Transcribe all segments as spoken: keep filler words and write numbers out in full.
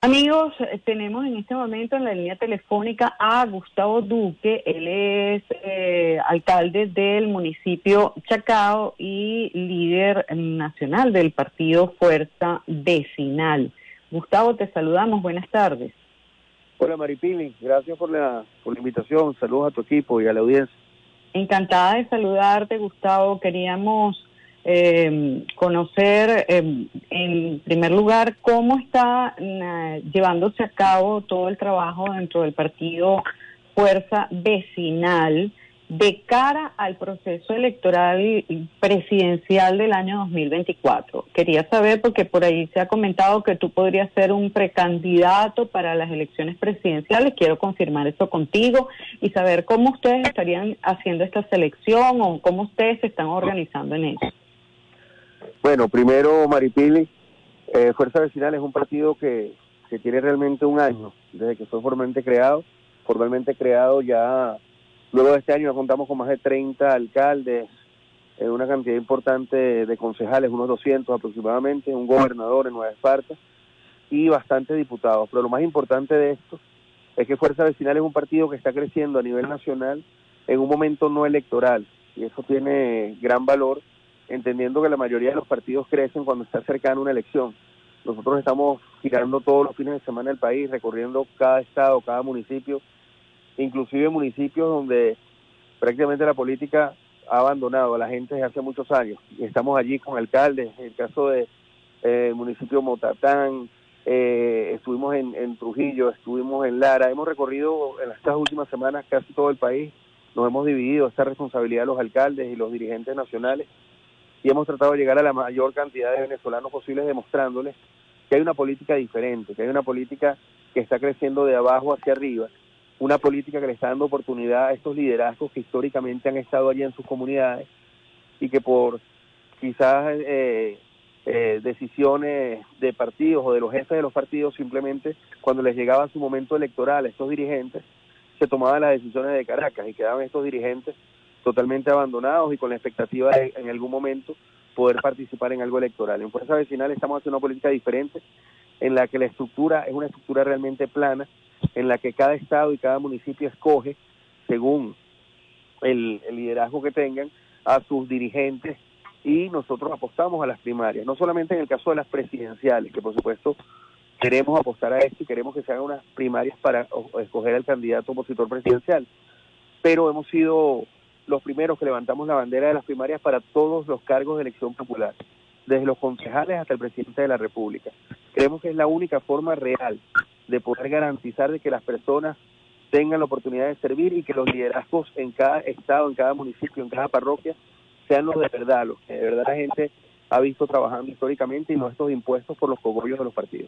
Amigos, eh, tenemos en este momento en la línea telefónica a Gustavo Duque. Él es eh, alcalde del municipio Chacao y líder nacional del partido Fuerza Vecinal. Gustavo, te saludamos. Buenas tardes. Hola Maripili, gracias por la, por la invitación. Saludos a tu equipo y a la audiencia. Encantada de saludarte, Gustavo. Queríamos Eh, conocer, eh, en primer lugar, cómo está eh, llevándose a cabo todo el trabajo dentro del partido Fuerza Vecinal de cara al proceso electoral presidencial del año dos mil veinticuatro. Quería saber, porque por ahí se ha comentado que tú podrías ser un precandidato para las elecciones presidenciales. Quiero confirmar eso contigo y saber cómo ustedes estarían haciendo esta selección o cómo ustedes se están organizando en eso. Bueno, primero, Maripili, eh, Fuerza Vecinal es un partido que, que tiene realmente un año desde que fue formalmente creado. Formalmente creado ya, luego de este año ya contamos con más de treinta alcaldes, eh, una cantidad importante de concejales, unos doscientos aproximadamente, un gobernador en Nueva Esparta y bastantes diputados. Pero lo más importante de esto es que Fuerza Vecinal es un partido que está creciendo a nivel nacional en un momento no electoral, y eso tiene gran valor, entendiendo que la mayoría de los partidos crecen cuando está cercana una elección. Nosotros estamos girando todos los fines de semana el país, recorriendo cada estado, cada municipio, inclusive municipios donde prácticamente la política ha abandonado a la gente desde hace muchos años. Y estamos allí con alcaldes, en el caso de eh, municipio Motatán, eh, estuvimos en, en Trujillo, estuvimos en Lara, hemos recorrido en estas últimas semanas casi todo el país, nos hemos dividido esta responsabilidad de los alcaldes y los dirigentes nacionales, y hemos tratado de llegar a la mayor cantidad de venezolanos posibles demostrándoles que hay una política diferente, que hay una política que está creciendo de abajo hacia arriba, una política que le está dando oportunidad a estos liderazgos que históricamente han estado allí en sus comunidades y que por quizás eh, eh, decisiones de partidos o de los jefes de los partidos, simplemente cuando les llegaba su momento electoral a estos dirigentes, se tomaban las decisiones de Caracas y quedaban estos dirigentes totalmente abandonados y con la expectativa de en algún momento poder participar en algo electoral. En Fuerza Vecinal estamos haciendo una política diferente, en la que la estructura es una estructura realmente plana, en la que cada estado y cada municipio escoge, según el, el liderazgo que tengan, a sus dirigentes, y nosotros apostamos a las primarias, no solamente en el caso de las presidenciales, que por supuesto queremos apostar a esto y queremos que se hagan unas primarias para escoger al candidato opositor presidencial, pero hemos sido los primeros que levantamos la bandera de las primarias para todos los cargos de elección popular, desde los concejales hasta el presidente de la República. Creemos que es la única forma real de poder garantizar de que las personas tengan la oportunidad de servir y que los liderazgos en cada estado, en cada municipio, en cada parroquia, sean los de verdad, los que de verdad la gente ha visto trabajando históricamente y no estos impuestos por los cogollos de los partidos.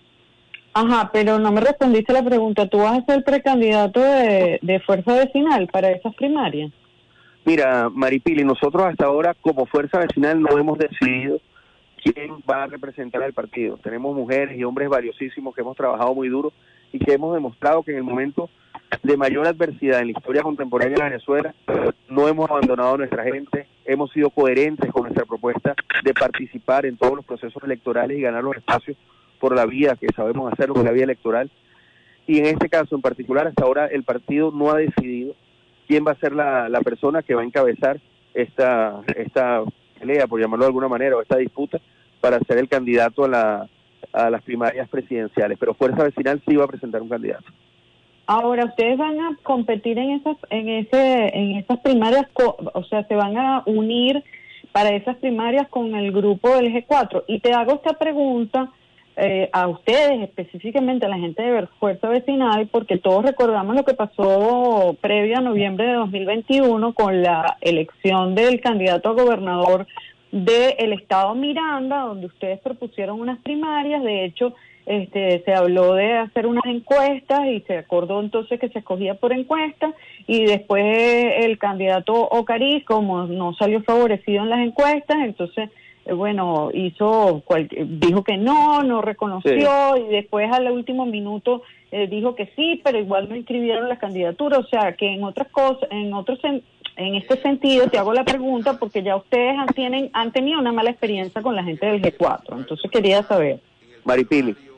Ajá, pero no me respondiste la pregunta. ¿Tú vas a ser precandidato de, de Fuerza Vecinal para esas primarias? Mira, Maripili, nosotros hasta ahora como Fuerza Vecinal no hemos decidido quién va a representar al partido. Tenemos mujeres y hombres valiosísimos que hemos trabajado muy duro y que hemos demostrado que en el momento de mayor adversidad en la historia contemporánea de Venezuela no hemos abandonado a nuestra gente, hemos sido coherentes con nuestra propuesta de participar en todos los procesos electorales y ganar los espacios por la vía que sabemos hacerlo, con la vía electoral. Y en este caso en particular, hasta ahora el partido no ha decidido quién va a ser la, la persona que va a encabezar esta esta pelea, por llamarlo de alguna manera, o esta disputa para ser el candidato a la a las primarias presidenciales, pero Fuerza Vecinal sí va a presentar un candidato. Ahora, ustedes van a competir en esas en ese en esas primarias, o sea, se van a unir para esas primarias con el grupo del G cuatro. Y te hago esta pregunta Eh, a ustedes, específicamente a la gente de Fuerza Vecinal, porque todos recordamos lo que pasó previo a noviembre de dos mil veintiuno con la elección del candidato a gobernador del estado Miranda, donde ustedes propusieron unas primarias. De hecho, este, se habló de hacer unas encuestas y se acordó entonces que se escogía por encuesta, y después el candidato Ocariz, como no salió favorecido en las encuestas, entonces Eh, bueno, hizo cual, dijo que no, no reconoció, sí. Y después al último minuto eh, dijo que sí, pero igual no inscribieron la candidatura. O sea, que en otras cosas, en otros en, en este sentido te hago la pregunta porque ya ustedes han, tienen, han tenido una mala experiencia con la gente del G cuatro, entonces quería saber. Maripili,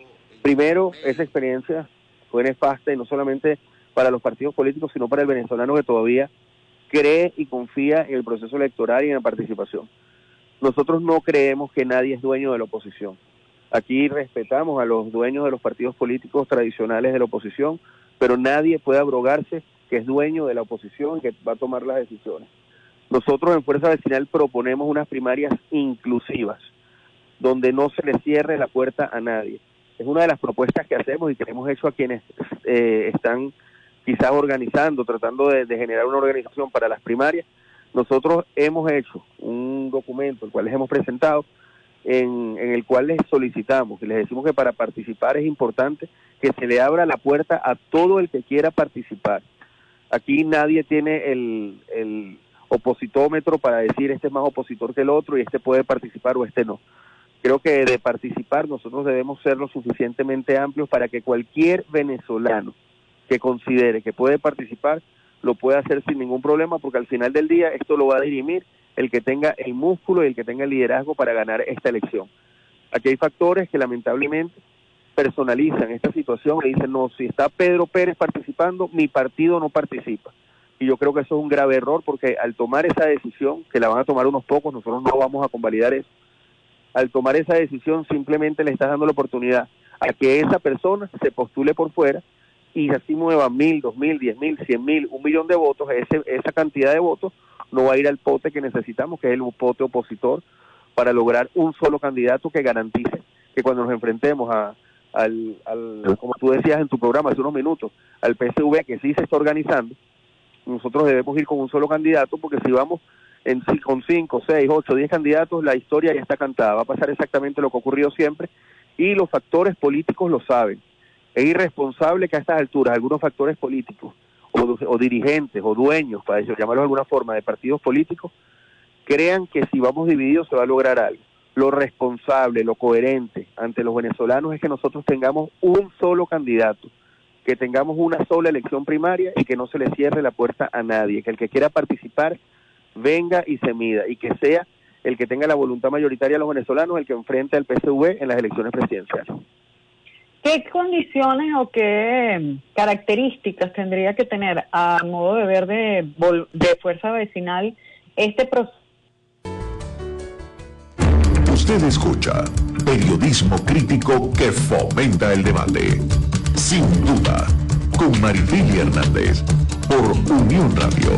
Primero, esa experiencia fue nefasta y no solamente para los partidos políticos, sino para el venezolano que todavía cree y confía en el proceso electoral y en la participación. Nosotros no creemos que nadie es dueño de la oposición. Aquí respetamos a los dueños de los partidos políticos tradicionales de la oposición, pero nadie puede abrogarse que es dueño de la oposición y que va a tomar las decisiones. Nosotros en Fuerza Vecinal proponemos unas primarias inclusivas, donde no se le cierre la puerta a nadie. Es una de las propuestas que hacemos y que hemos hecho a quienes eh, están quizás organizando, tratando de, de generar una organización para las primarias. Nosotros hemos hecho un documento, el cual les hemos presentado, en, en el cual les solicitamos, y les decimos que para participar es importante que se le abra la puerta a todo el que quiera participar. Aquí nadie tiene el, el opositómetro para decir este es más opositor que el otro y este puede participar o este no. Creo que de participar nosotros debemos ser lo suficientemente amplios para que cualquier venezolano que considere que puede participar lo puede hacer sin ningún problema, porque al final del día esto lo va a dirimir el que tenga el músculo y el que tenga el liderazgo para ganar esta elección. Aquí hay factores que lamentablemente personalizan esta situación y dicen, no, si está Pedro Pérez participando, mi partido no participa. Y yo creo que eso es un grave error, porque al tomar esa decisión, que la van a tomar unos pocos, nosotros no vamos a convalidar eso, al tomar esa decisión simplemente le estás dando la oportunidad a que esa persona se postule por fuera y así mueva mil, dos mil, diez mil, cien mil, un millón de votos. Ese, esa cantidad de votos no va a ir al pote que necesitamos, que es el pote opositor, para lograr un solo candidato que garantice que cuando nos enfrentemos a, al, al, como tú decías en tu programa hace unos minutos, al P S V, que sí se está organizando, nosotros debemos ir con un solo candidato, porque si vamos en, con cinco, seis, ocho, diez candidatos, la historia ya está cantada, va a pasar exactamente lo que ha ocurrido siempre, y los factores políticos lo saben. Es irresponsable que a estas alturas algunos factores políticos, o, o dirigentes, o dueños, para eso, llamarlos de alguna forma, de partidos políticos, crean que si vamos divididos se va a lograr algo. Lo responsable, lo coherente ante los venezolanos es que nosotros tengamos un solo candidato, que tengamos una sola elección primaria y que no se le cierre la puerta a nadie, que el que quiera participar venga y se mida, y que sea el que tenga la voluntad mayoritaria de los venezolanos el que enfrente al P S V en las elecciones presidenciales. ¿Qué condiciones o qué características tendría que tener, a modo de ver de, de Fuerza Vecinal, este proceso? Usted escucha periodismo crítico que fomenta el debate. Sin duda, con Maripili Hernández, por Unión Radio.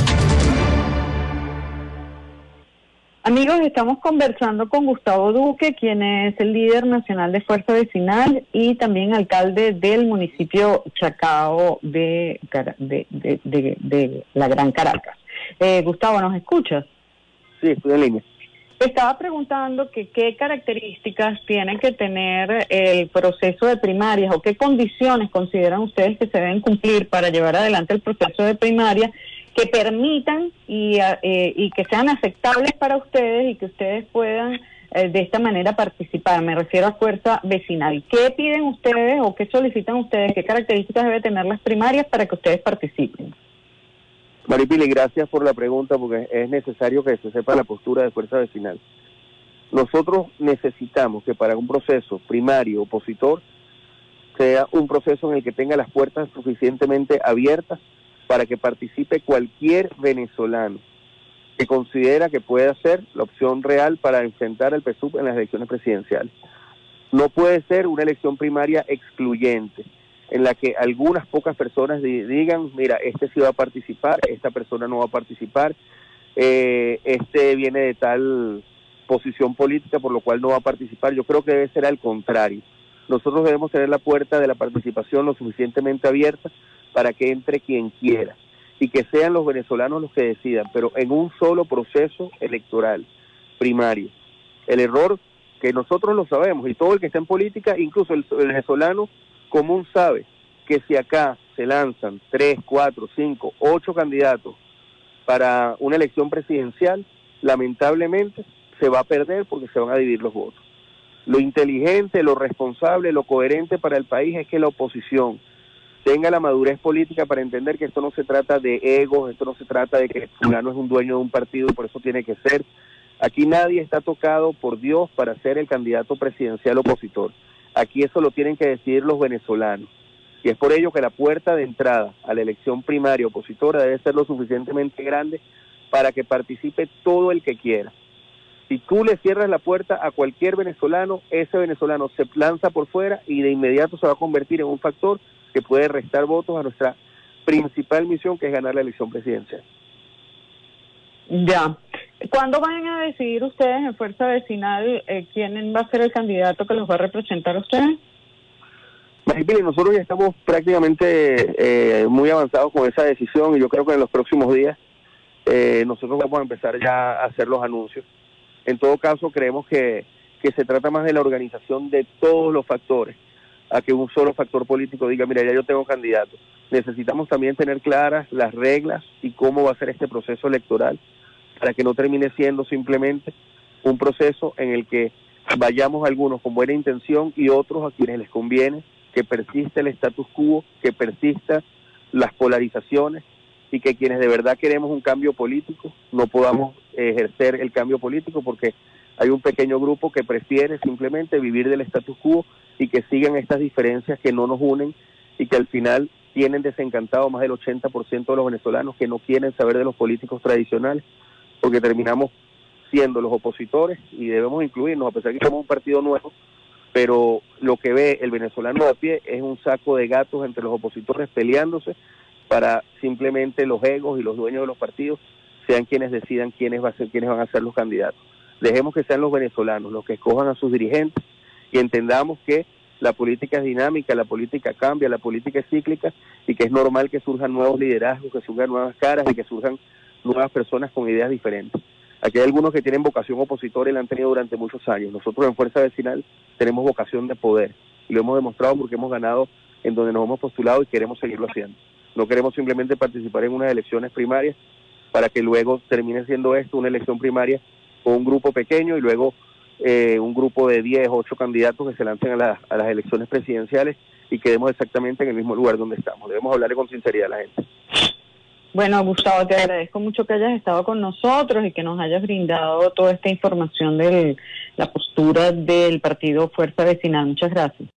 Amigos, estamos conversando con Gustavo Duque, quien es el líder nacional de Fuerza Vecinal y también alcalde del municipio Chacao de, de, de, de, de la Gran Caracas. Eh, Gustavo, ¿nos escuchas? Sí, estoy en línea. Te estaba preguntando que qué características tiene que tener el proceso de primarias o qué condiciones consideran ustedes que se deben cumplir para llevar adelante el proceso de primaria, que permitan y, eh, y que sean aceptables para ustedes y que ustedes puedan eh, de esta manera participar. Me refiero a Fuerza Vecinal. ¿Qué piden ustedes o qué solicitan ustedes? ¿Qué características deben tener las primarias para que ustedes participen? Maripili, gracias por la pregunta, porque es necesario que se sepa la postura de Fuerza Vecinal. Nosotros necesitamos que para un proceso primario opositor sea un proceso en el que tenga las puertas suficientemente abiertas para que participe cualquier venezolano que considera que pueda ser la opción real para enfrentar al P S U V en las elecciones presidenciales. No puede ser una elección primaria excluyente, en la que algunas pocas personas digan, mira, este sí va a participar, esta persona no va a participar, eh, este viene de tal posición política por lo cual no va a participar. Yo creo que debe ser al contrario. Nosotros debemos tener la puerta de la participación lo suficientemente abierta para que entre quien quiera y que sean los venezolanos los que decidan, pero en un solo proceso electoral primario. El error, que nosotros lo sabemos, y todo el que está en política, incluso el, el venezolano común sabe, que si acá se lanzan tres, cuatro, cinco, ocho candidatos para una elección presidencial, lamentablemente se va a perder porque se van a dividir los votos. Lo inteligente, lo responsable, lo coherente para el país es que la oposición tenga la madurez política para entender que esto no se trata de egos, esto no se trata de que fulano es un dueño de un partido y por eso tiene que ser. Aquí nadie está tocado por Dios para ser el candidato presidencial opositor. Aquí eso lo tienen que decidir los venezolanos. Y es por ello que la puerta de entrada a la elección primaria opositora debe ser lo suficientemente grande para que participe todo el que quiera. Si tú le cierras la puerta a cualquier venezolano, ese venezolano se lanza por fuera y de inmediato se va a convertir en un factor que puede restar votos a nuestra principal misión, que es ganar la elección presidencial. Ya. ¿Cuándo van a decidir ustedes en Fuerza Vecinal eh, quién va a ser el candidato que los va a representar a ustedes? Maripili, nosotros ya estamos prácticamente eh, muy avanzados con esa decisión y yo creo que en los próximos días eh, nosotros vamos a empezar ya a hacer los anuncios. En todo caso, creemos que, que se trata más de la organización de todos los factores, a que un solo factor político diga, mira, ya yo tengo candidato. Necesitamos también tener claras las reglas y cómo va a ser este proceso electoral, para que no termine siendo simplemente un proceso en el que vayamos algunos con buena intención y otros a quienes les conviene que persista el status quo, que persista las polarizaciones y que quienes de verdad queremos un cambio político no podamos ejercer el cambio político porque hay un pequeño grupo que prefiere simplemente vivir del status quo y que sigan estas diferencias que no nos unen y que al final tienen desencantado más del ochenta por ciento de los venezolanos que no quieren saber de los políticos tradicionales, porque terminamos siendo los opositores y debemos incluirnos, a pesar de que somos un partido nuevo, pero lo que ve el venezolano a pie es un saco de gatos entre los opositores peleándose para simplemente los egos y los dueños de los partidos sean quienes decidan quiénes, va a ser, quiénes van a ser los candidatos. Dejemos que sean los venezolanos los que escojan a sus dirigentes y entendamos que la política es dinámica, la política cambia, la política es cíclica y que es normal que surjan nuevos liderazgos, que surjan nuevas caras y que surjan nuevas personas con ideas diferentes. Aquí hay algunos que tienen vocación opositora y la han tenido durante muchos años. Nosotros en Fuerza Vecinal tenemos vocación de poder y lo hemos demostrado porque hemos ganado en donde nos hemos postulado y queremos seguirlo haciendo. No queremos simplemente participar en unas elecciones primarias para que luego termine siendo esto una elección primaria con un grupo pequeño y luego eh, un grupo de diez, ocho candidatos que se lancen a, la, a las elecciones presidenciales y quedemos exactamente en el mismo lugar donde estamos. Debemos hablarle con sinceridad a la gente. Bueno, Gustavo, te agradezco mucho que hayas estado con nosotros y que nos hayas brindado toda esta información de la postura del partido Fuerza Vecinal. Muchas gracias.